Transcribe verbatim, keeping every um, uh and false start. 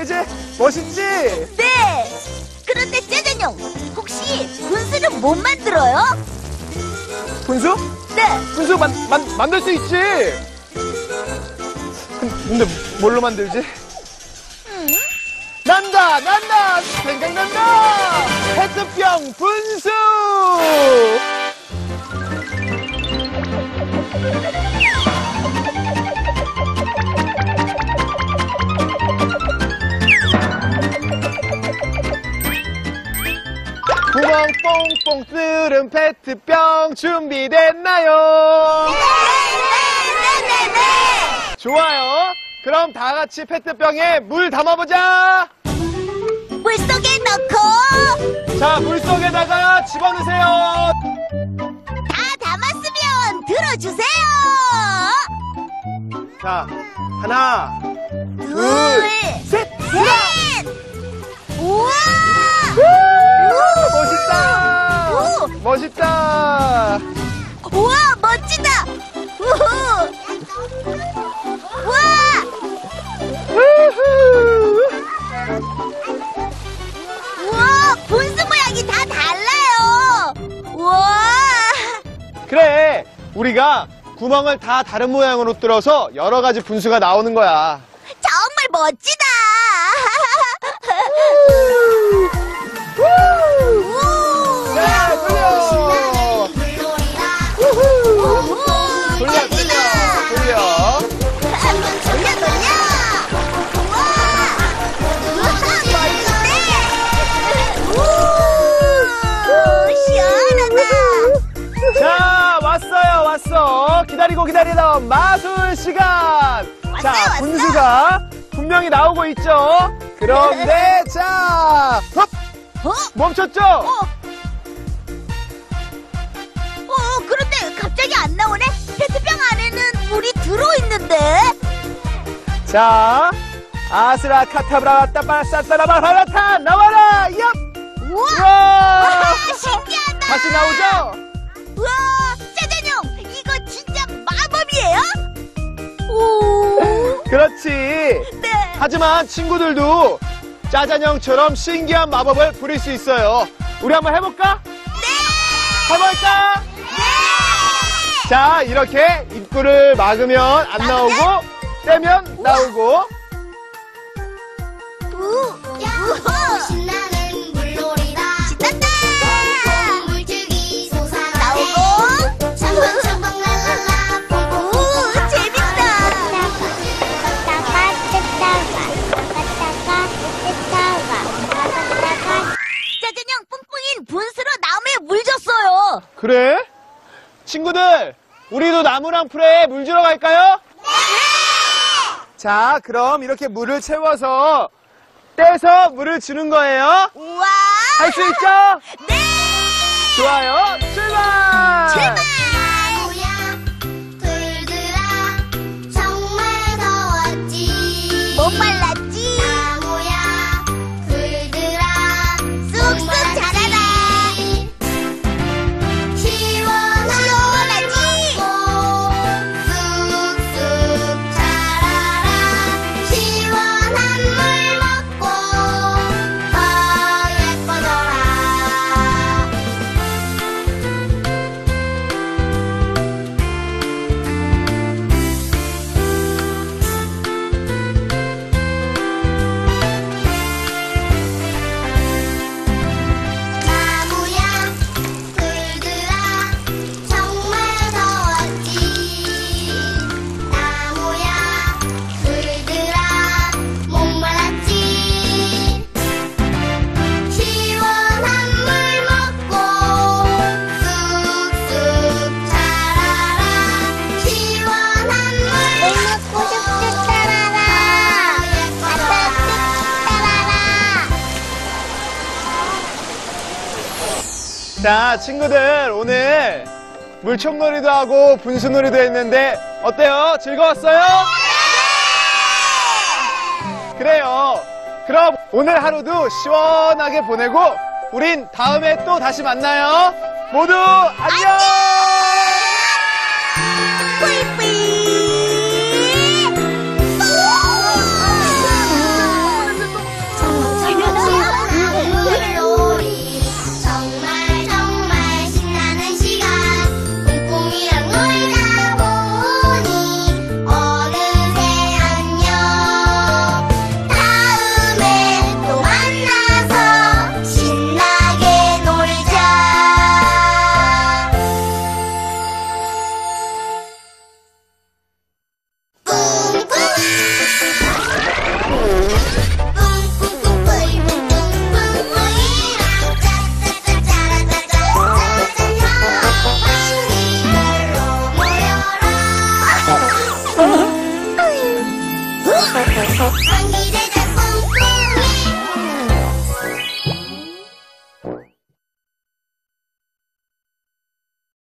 그지? 멋있지? 네! 그런데 짜잔형, 혹시 분수는 못 만들어요? 분수? 네! 분수 만, 만, 만들 수 있지. 근데 뭘로 만들지? 음? 난다! 난다! 생각난다! 페트병 분수! 구멍 뽕뽕 뚫은 페트병 준비됐나요? 네네네네네! 좋아요. 그럼 다 같이 페트병에 물 담아보자. 물속에 넣고 자, 물속에다가 집어넣으세요. 다 담았으면 들어주세요! 자, 하나, 둘, 둘, 셋! 셋! 우와! 우! 멋있다! 우! 멋있다! 우와, 멋지다! 우후! 우와! 우후! 우와, 분수 모양이 다 달라요! 우와! 그래, 우리가 구멍을 다 다른 모양으로 뚫어서 여러 가지 분수가 나오는 거야. 정말 멋지다! 자, 돌려! 우후! 돌려, 돌려, 돌려. 돌려, 돌려! 우와! 우와, 시원하다! 자, 왔어요, 왔어. 기다리고 기다리던 마술 시간. 자, 왔어. 분수가 분명히 나오고 있죠. 그런데 자, 헛! 어? 멈췄죠? 어? 어, 그런데 갑자기 안 나오네? 페트병 안에는 물이 들어있는데? 자, 아스라카타브라 따빠싸따라바라타 나와라! 얍! 우와! 우와! 와, 신기하다! 다시 나오죠? 우와! 짜잔형, 이거 진짜 마법이에요? 오! 그렇지. 네! 하지만 친구들도 짜잔형처럼 신기한 마법을 부릴 수 있어요. 우리 한번 해볼까? 네! 해볼까? 네! 자, 이렇게 입구를 막으면 안 나오고 떼면 나오고. 우! 우와! 신나는 물놀이다. 신난다! 물줄기 솟아나네. 나오고! 첨벙첨벙 랄랄라. 오, 재밌다! 짜잔형, 뿡뿡이는 분수로 나무에 물 줬어요! 그래? 친구들, 우리도 나무랑 풀에 물 주러 갈까요? 네! 자, 그럼 이렇게 물을 채워서 떼서 물을 주는 거예요. 우와! 할 수 있죠? 네! 좋아요. 출발! 출발! 나무야 불들아 정말 더웠지. 못 말랐지? 나무야 불들아 쑥쑥 자라라! 시원하지. 쑥쑥 자라라. 시원한 물 먹고 더 예뻐져라. 나무야 불들아 정말 더웠지. 나무야 불들아 목말랐지. 시원한 물 먹고 쑥쑥 자라라. 시원한 물 먹고 쑥쑥 자라라. 자, 친구들, 오늘 물총놀이도 하고 분수놀이도 했는데 어때요? 즐거웠어요? 그래요. 그럼 오늘 하루도 시원하게 보내고 우린 다음에 또 다시 만나요. 모두 안녕!